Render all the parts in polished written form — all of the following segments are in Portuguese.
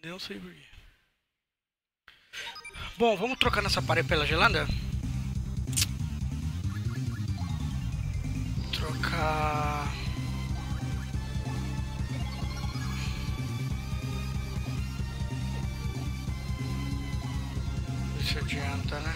Não sei por quê. Bom, vamos trocar nossa parede pela gelada? Trocar... Ver se adianta, né?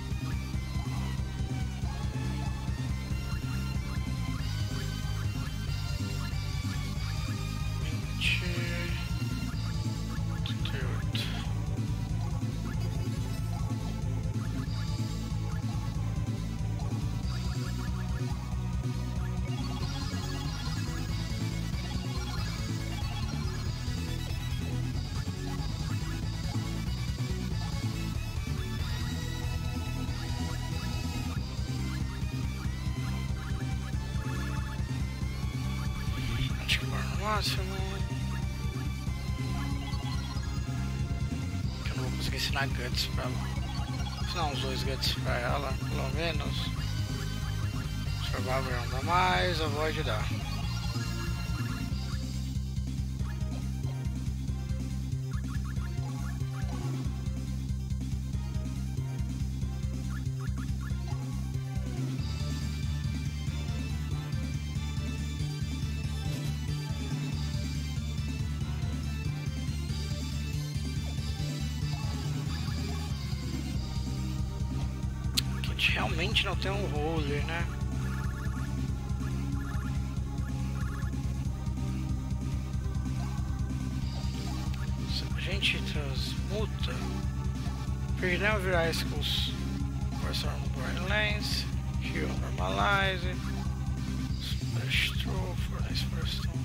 Máximo. Que eu não vou conseguir ensinar Guts pra ela. Ensinar uns 2 Guts pra ela, pelo menos. Survivor não dá mais, Avoid dá. Realmente não tem um roller, né? Se a gente transmuta, perdão virar Skulls, Force Burn Lens, Heal Normalize, Splash Throw, Fornice First Stone.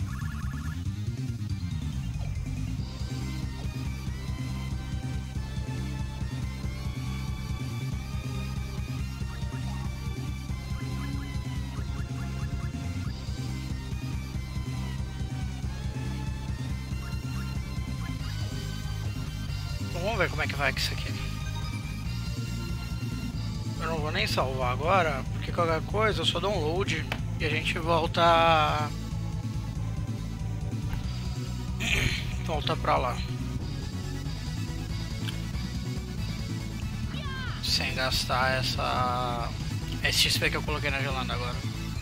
Vamos ver como é que vai com isso aqui. Eu não vou nem salvar agora, porque qualquer coisa eu só dou um load e a gente volta pra lá. Sem gastar esse XP que eu coloquei na gelada agora.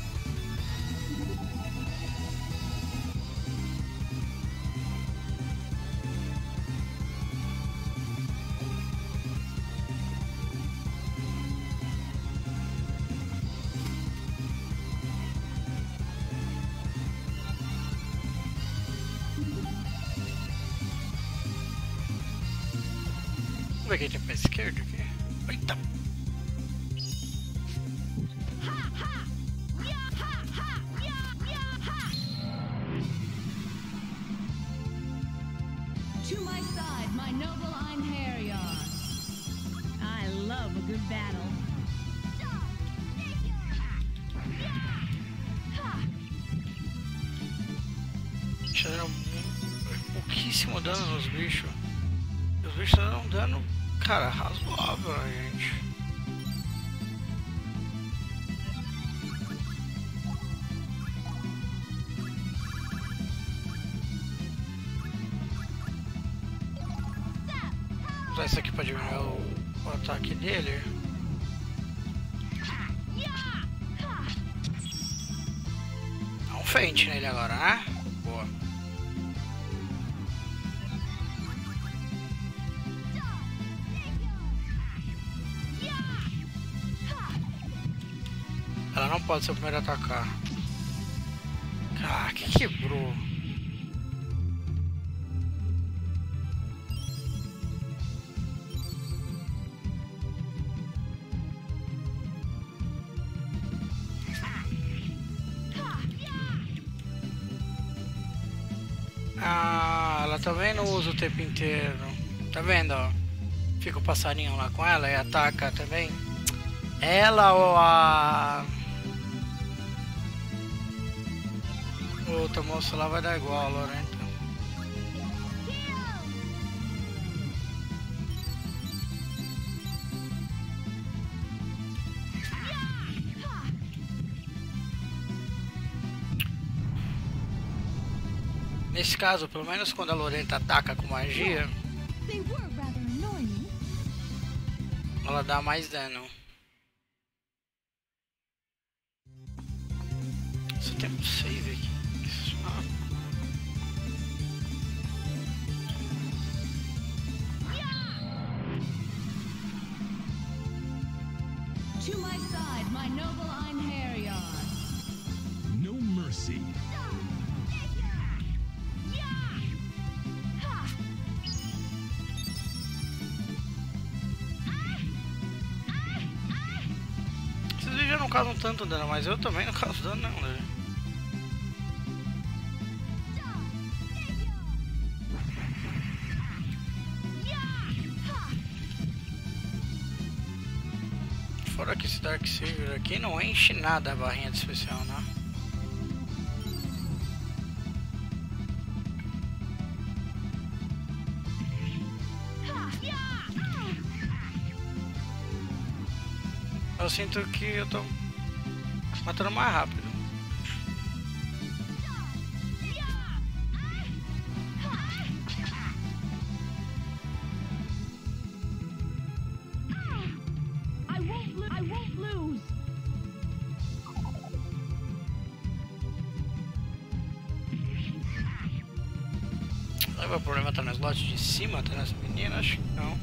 Vamos ver quem tem pra esquerda aqui. Eita! To my side, my noble Einherjar. I love a good battle. Já deram pouquíssimo dano nos bichos. Os bichos deram um dano, cara, razoável, gente. Vou usar isso aqui pra diminuir o ataque dele. Dá um feint nele agora, né? Boa. Ela não pode ser o primeiro a atacar. Ah, que quebrou. Ah, ela também não usa o tempo inteiro. Tá vendo, ó? Fica o passarinho lá com ela e ataca também. Ela ou a outra moça lá vai dar igual, Lorenta. Nesse caso, pelo menos quando a Lorenta ataca com magia, They were rather annoying. ela dá mais dano. Só tem um save aqui. To my side, my noble Einherjar. No mercy. Vocês já não causam tanto dano, mas eu também não causo dano não, né? Fora que esse Dark Savior aqui não enche nada a barrinha de especial, né? Eu sinto que eu tô matando mais rápido. I won't lose. O problema tá no slot de cima, tá nessa menina? Acho que não.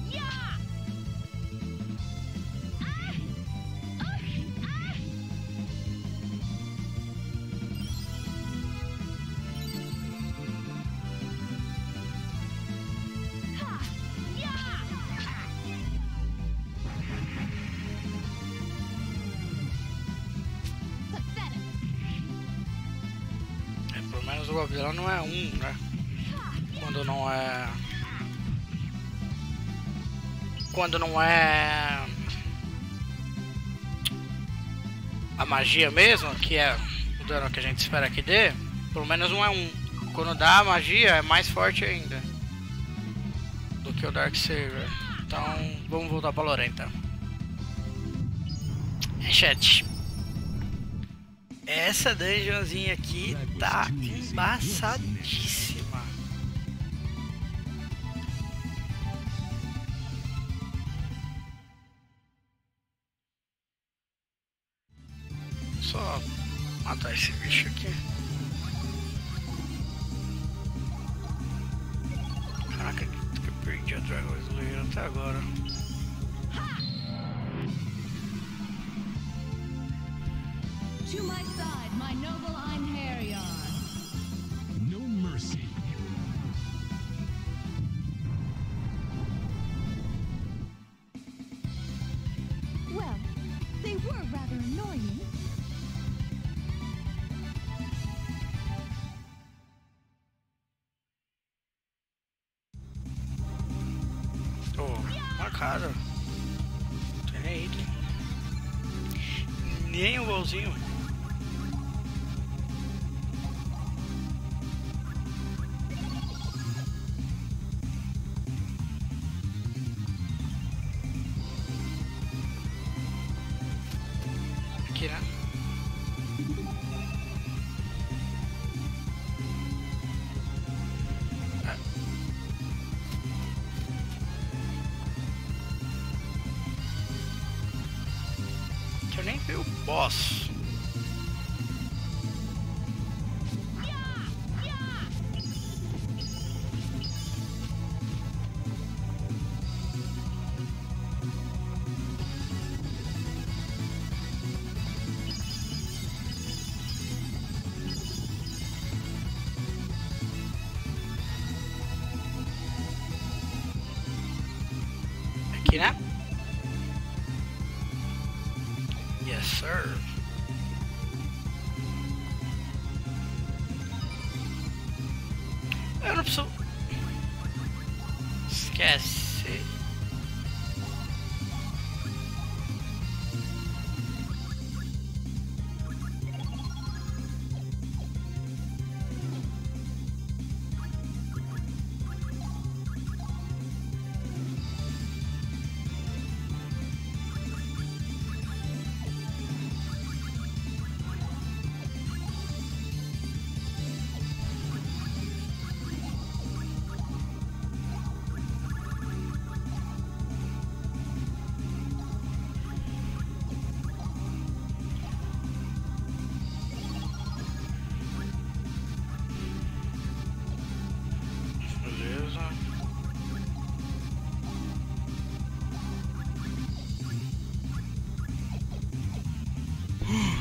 Pelo menos o golpe dela não é um, né? Quando não é... Quando não é... a magia mesmo, que é o dano que a gente espera que dê, pelo menos não é um. Quando dá a magia é mais forte ainda do que o Dark Savior. Então vamos voltar pra Lorenta. Chat. Essa dungeonzinha aqui tá embaçadíssima. Só matar esse bicho aqui. Caraca, que eu perdi a Dragon Slayer até agora. To my side, my noble Einherjar. No mercy. Well, they were rather annoying. Uma cara. Não tem nem item. Nem o golzinho. Aqui, né? Que eu nem vi o boss. Aqui, né? Yes, sir. Eu não preciso... Esquece.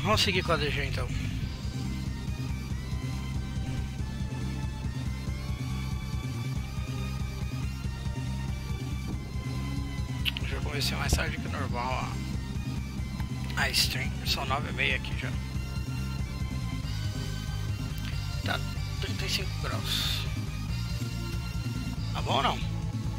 Vamos seguir com a DG então. Já comecei mais tarde que o normal a stream. São 9h30 aqui já. Tá 35 graus. Tá bom ou não?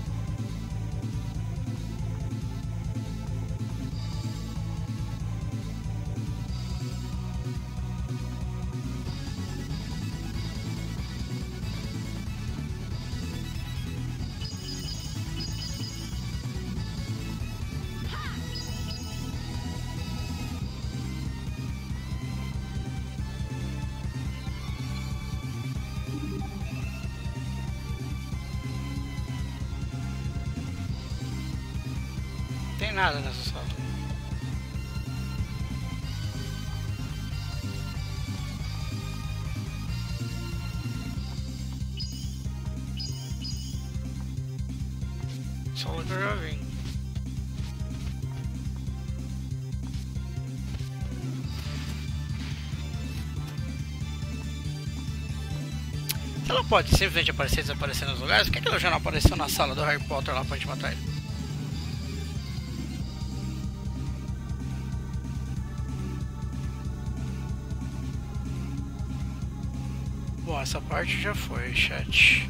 Não tem nada nessa sala. Só o que eu já vim. Ela pode simplesmente aparecer e desaparecer nos lugares? Por que ela já não apareceu na sala do Harry Potter lá pra gente matar ele? Bom, essa parte já foi, chat.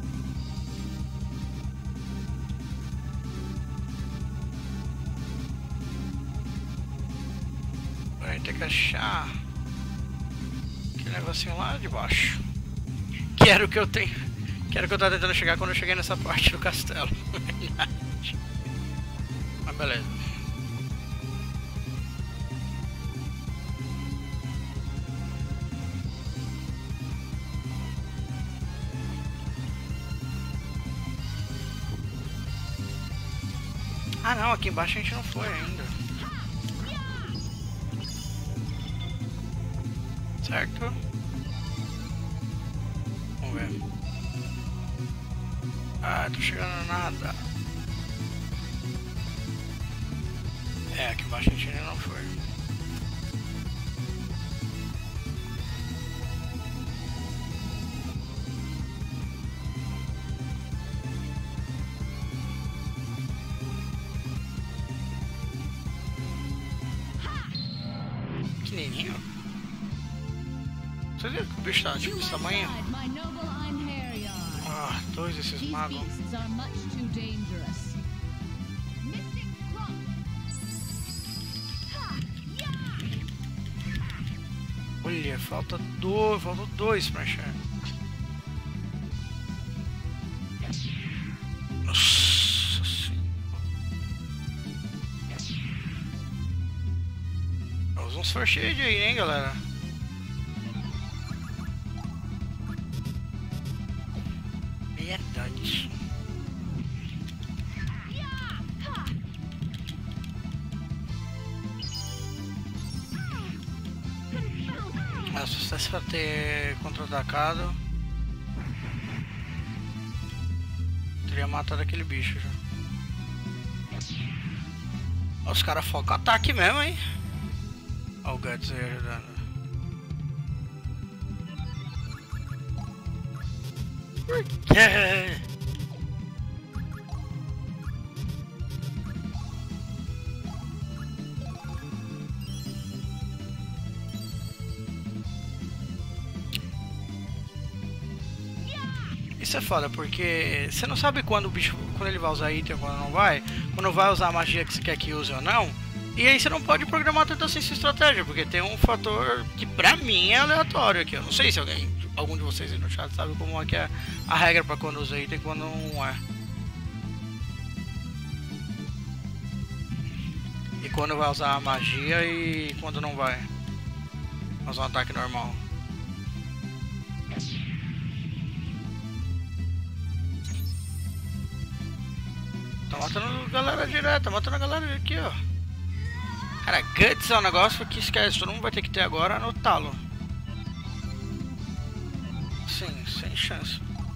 Agora a gente tem que achar aquele negocinho lá de baixo. Que era o que eu tenho. Que era o que eu tava tentando chegar quando eu cheguei nessa parte do castelo. Mas beleza. Ah não, aqui embaixo a gente não foi ainda. Certo? Vamos ver. Ah, tô chegando a nada. É, aqui embaixo a gente ainda não foi. Pequenininho? Você viu que o bicho tá tipo desse tamanho? Ah, dois desses magos. Olha, faltam dois pra achar. Nossa senhora. Nós vamos sorteio aí, hein, galera? Verdade. Mas se fosse pra ter contra-atacado, teria matado aquele bicho já. Os caras focam ataque mesmo, hein? Olha o Guts aí ajudando. Por quê? Isso é foda, porque você não sabe quando o bicho, quando ele vai usar item ou quando não vai, quando vai usar a magia que você quer que use ou não, e aí você não pode programar tanto assim sua estratégia, porque tem um fator que pra mim é aleatório aqui. Eu não sei se algum de vocês aí no chat sabe como é que é a regra pra quando usa item e quando não é. E quando vai usar a magia e quando não vai. Usar um ataque normal. Tá matando a galera direto, tá matando a galera aqui, ó. Cara, Guts é um negócio que esquece, todo mundo vai ter que ter agora no talo. Sim, sem chance.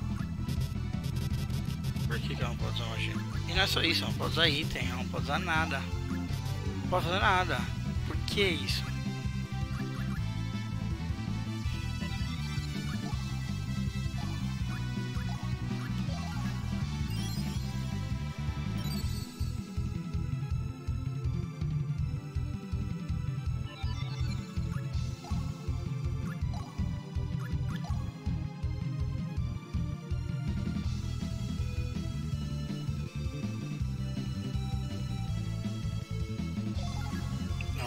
Por que ela não pode usar magia? E não é só isso, ela não pode usar item, ela não pode usar nada. Não pode fazer nada. Por que isso?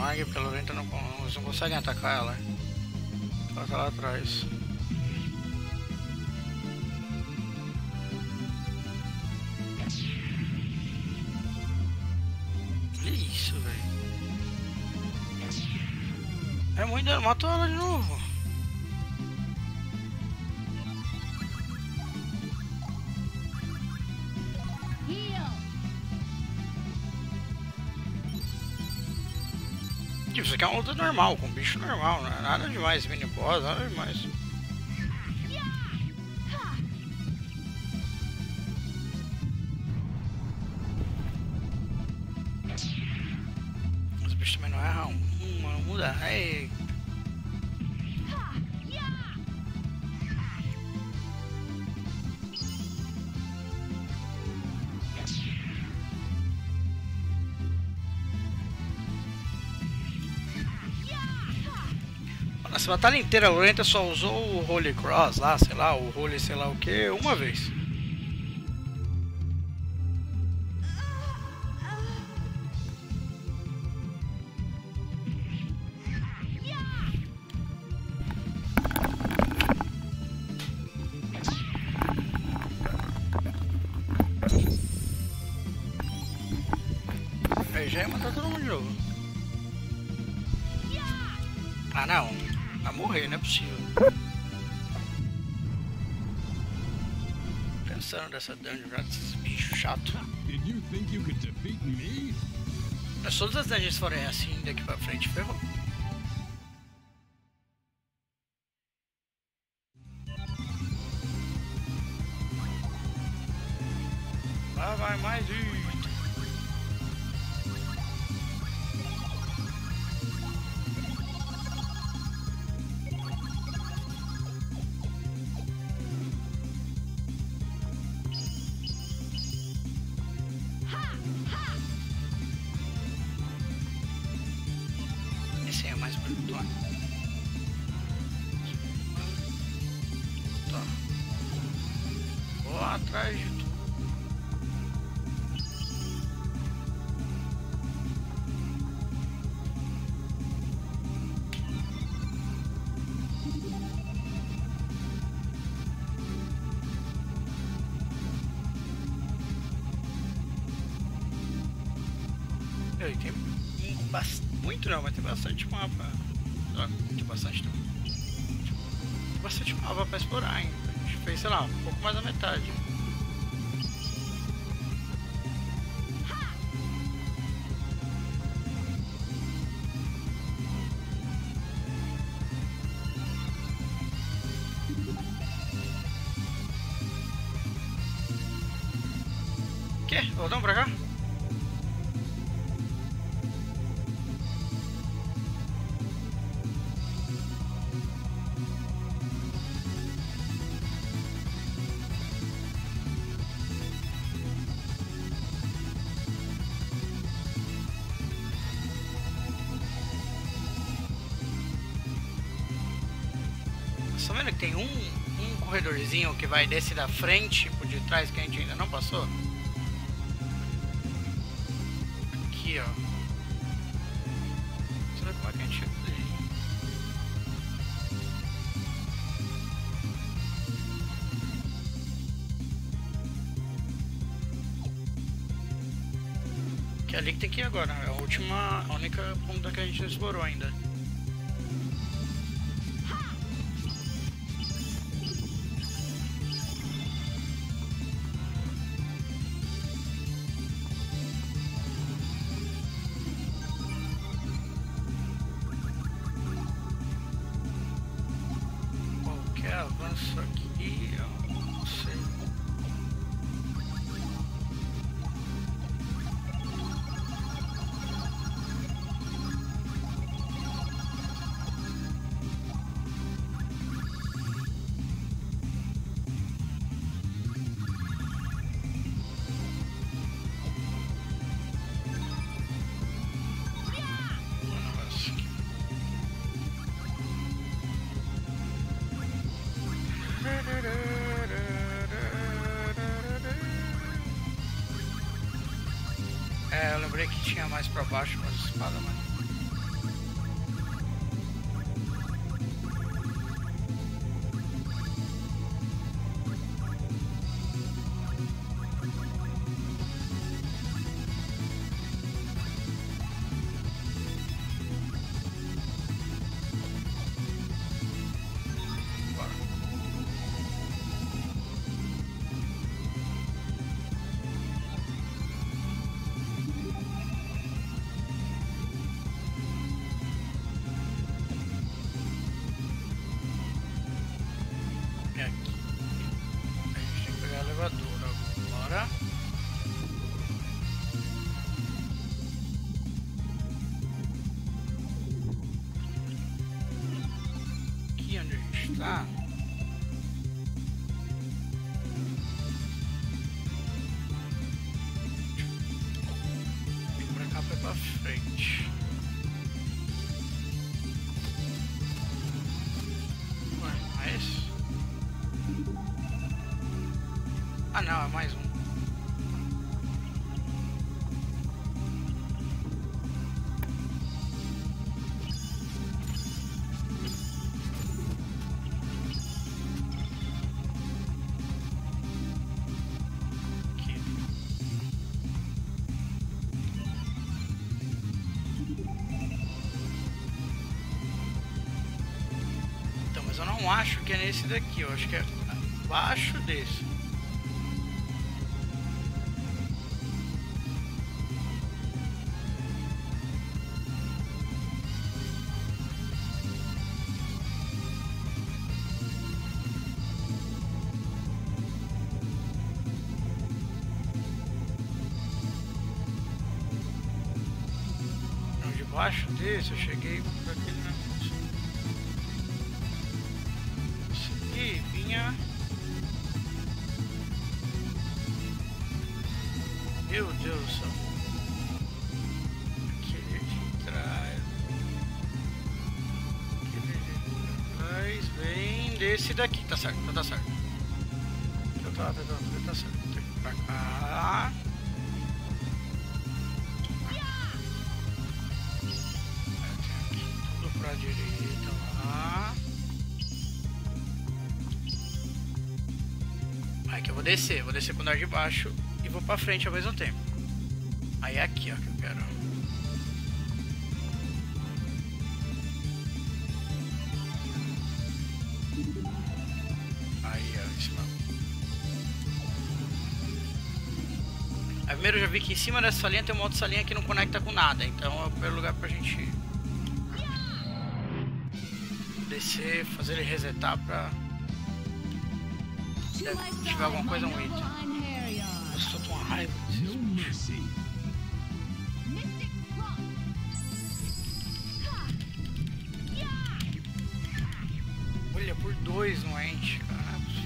largue porque a Lorenta eles não conseguem atacar ela. Ela tá lá atrás. Que isso, velho? É muito dano, matou ela de novo. Tipo, isso aqui é uma luta normal, com bicho normal, não é nada demais, mini boss, nada demais. Os bichos também não erram, não muda. Ei. Essa batalha inteira a Lorenta só usou o Holy Cross lá, sei lá, o Holy sei lá o que, uma vez. Aí já ia matar todo mundo de novo. Ah não. Vai morrer, não é possível. Pensando nessa dungeon já desses bichos chatos. Did you think you could defeat me? Mas todas as dungeons forem assim daqui pra frente, ferrou. Lá vai mais isso. Esse aí é mais bonito. Tá. Vou atrás de tudo. Tem muito não, mas tem bastante mapa. Tem bastante mapa pra explorar ainda. A gente fez, sei lá, um pouco mais da metade. Que? Voltamos pra cá? Tá vendo que tem um corredorzinho que vai desse da frente por de trás que a gente ainda não passou? Aqui, ó. Será como é que a gente chega daí? Que é ali que tem que ir agora. É a única ponta que a gente não explorou ainda. Avanço aqui, ó, não sei. É, eu lembrei que tinha mais pra baixo com as espadas, mas... agora. Aqui onde a gente tá. Vem pra cá, vai pra frente. Ué, não é esse? Ah não, é mais um. Aqui. Então, mas eu não acho que é nesse daqui, eu acho que é abaixo desse. Debaixo desse eu cheguei por aquele negócio. Esse aqui vinha. Meu Deus do céu. Aquele de trás. Aquele de trás vem desse daqui, tá certo, tá certo. Tá certo. Tem que ir pra cá. Pra direita lá. Aí que eu vou descer com o andar de baixo e vou pra frente ao mesmo tempo. Aí é aqui, ó, que eu quero. Aí, ó, isso lá. Aí primeiro eu já vi que em cima dessa linha tem uma outra salinha que não conecta com nada, então é o primeiro lugar pra gente ir. Descer, fazer ele resetar pra... Se tiver alguma coisa, um item. Eu estou com uma raiva desses No mercy. Olha, por 2 no ente, cara.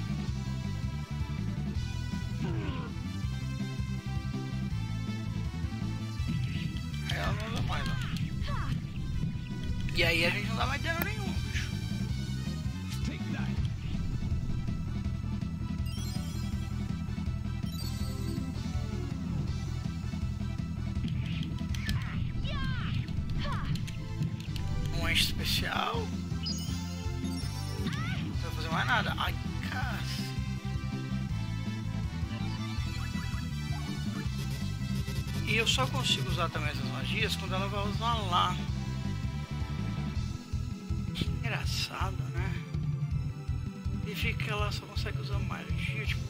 Aí ela não usa mais, ó. E aí a gente não dá mais dano nenhum. Especial. Não vai fazer mais nada. Ai, cara. E eu só consigo usar também essas magias quando ela vai usar lá. Que engraçado, né? E fica que ela só consegue usar magia, tipo...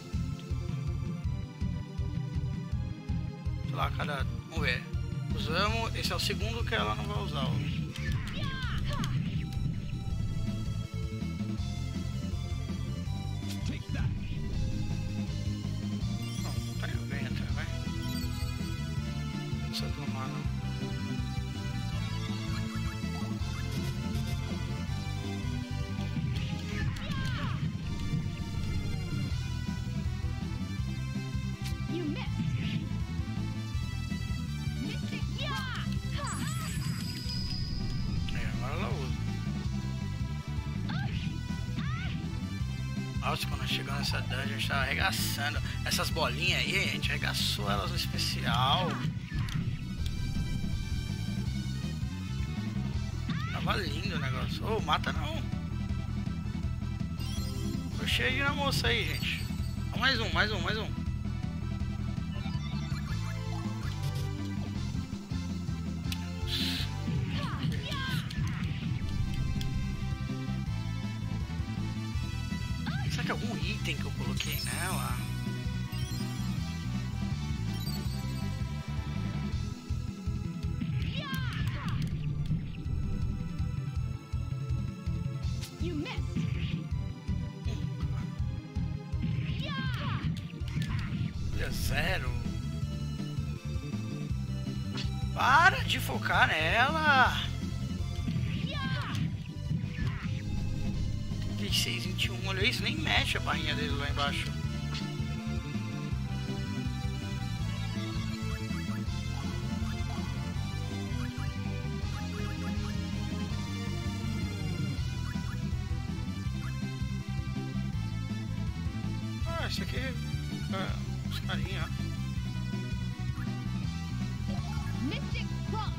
Sei lá, cada... Vamos ver. Usamos... Esse é o segundo que ela não vai usar hoje. Nossa, quando chegou nessa dungeon a gente tava arregaçando. Essas bolinhas aí, a gente arregaçou elas no especial. Tava lindo o negócio. Ô, mata não. Tô cheio de moça aí, gente. Mais um. Será que é algum item que eu coloquei nela? vida zero. Para de focar nela. 36, 21, olha isso, nem mexe a barrinha dele lá embaixo. Ah, esse aqui é os carinha, ó. Mystic Plot.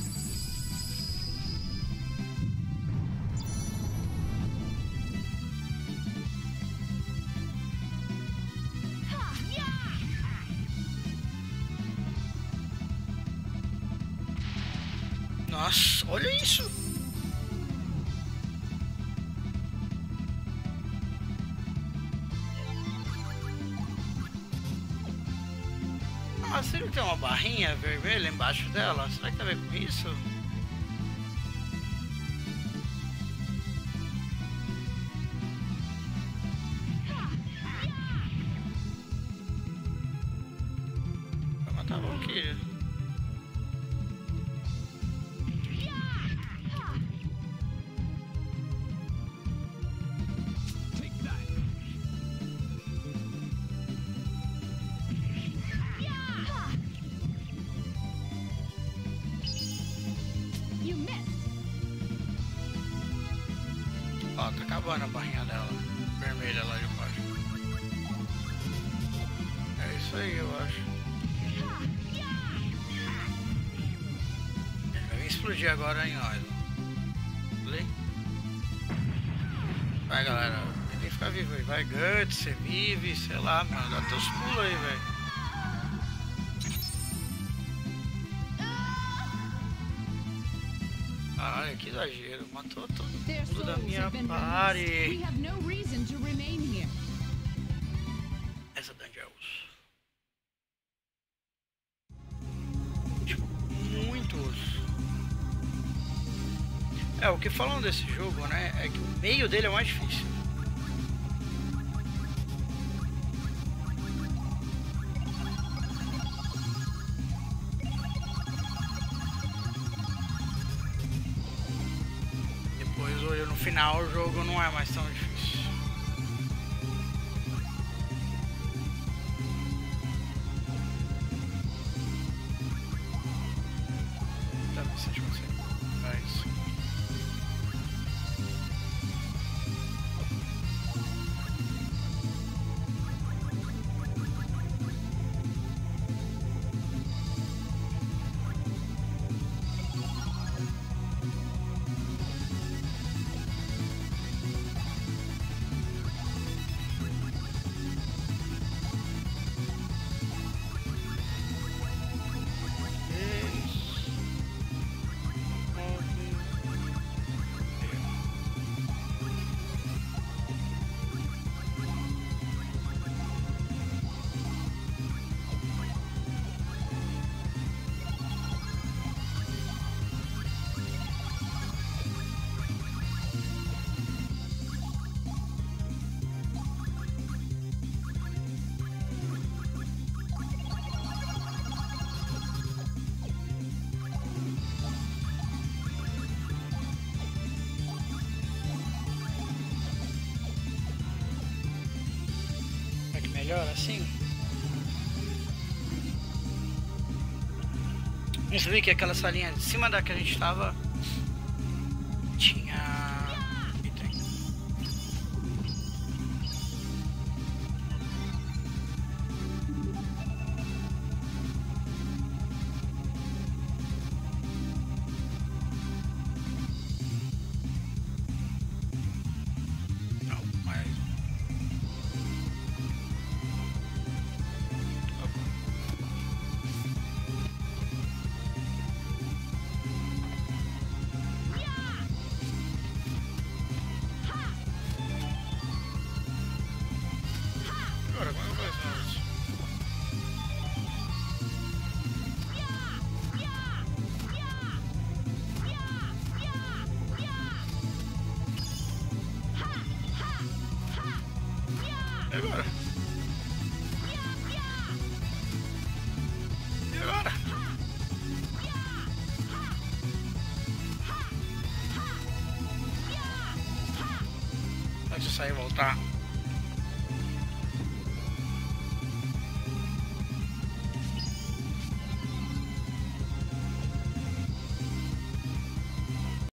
Nossa, olha isso! Ah, você não tem uma barrinha vermelha embaixo dela? Será que tem a ver com isso? Vai matar a Valkyria. Take that. You missed. Ó, tá acabando a barrinha dela. Vermelha lá de baixo. É isso aí, eu acho. Ele vai vir explodir agora em nós. Falei? Vai, galera. Tem que ficar vivo aí. Vai, Guts, você vive, sei lá, mano. Dá teus pulos aí, velho. Caralho, que exagero. Matou todo Their mundo da souls minha have been released. We party. have no reason to remain here. Essa dungeon. Tipo, muitos. É, o que falam desse jogo, né, é que o meio dele é o mais difícil. Depois, no final, o jogo não é mais tão difícil. Tá, se a gente consegue. É isso. Será que melhor assim? Você vê que aquela salinha de cima da que a gente estava tinha item. Não, mas agora como é que eu faço isso? E agora? Antes de sair e voltar.